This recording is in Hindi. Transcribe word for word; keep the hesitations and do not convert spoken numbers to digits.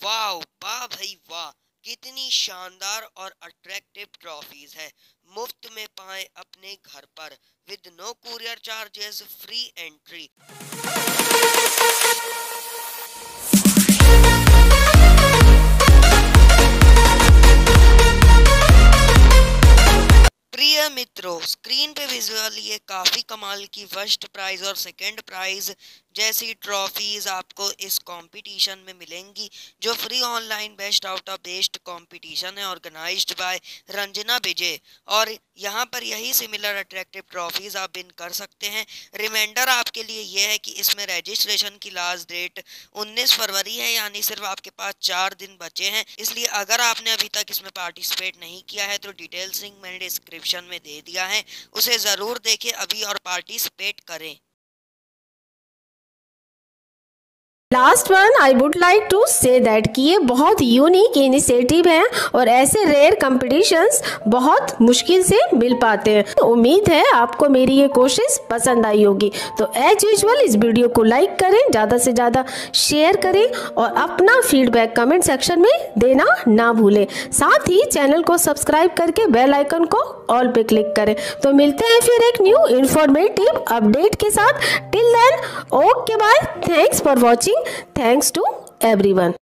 वाह वाह भाई वाह, कितनी शानदार और अट्रैक्टिव ट्रॉफीज है। मुफ्त में पाए अपने घर पर with no courier charges, free entry. प्रिय मित्रों, स्क्रीन पे विजुअल ये काफी कमाल की फर्स्ट प्राइज और सेकंड प्राइज जैसी ट्रॉफीज आपको इस कंपटीशन में मिलेंगी, जो free online best out of best competition है ऑर्गेनाइज्ड बाय रंजना विजय। और यहाँ पर यही सिमिलर अट्रैक्टिव ट्रॉफीज आप विन कर सकते हैं। रिमाइंडर आपके लिए ये है कि इसमें रजिस्ट्रेशन की लास्ट डेट उन्नीस फरवरी है, यानी सिर्फ आपके पास चार दिन बचे हैं। इसलिए अगर आपने अभी तक इसमें पार्टिसिपेट नहीं किया है तो डिटेल्स लिंक मैंने डिस्क्रिप्शन में दे दिया है, उसे जरूर देखें अभी और पार्टिसिपेट करें। Last one I would like to say that कि ये बहुत यूनिक इनिशिएटिव है और ऐसे रेयर कंपटीशंस बहुत मुश्किल से मिल पाते हैं। उम्मीद है आपको मेरी ये कोशिश पसंद आई होगी। तो एज यूजुअल इस वीडियो को लाइक करें, ज़्यादा से ज़्यादा शेयर करें और अपना फीडबैक कमेंट सेक्शन में देना ना भूलें। साथ ही चैनल को सब्सक्राइब करके बेल आइकन को ऑल पे क्लिक करें। तो मिलते हैं फिर एक न्यू इंफॉर्मेटिव अपडेट के साथ। Till then okay bye, thanks for watching, thanks to everyone।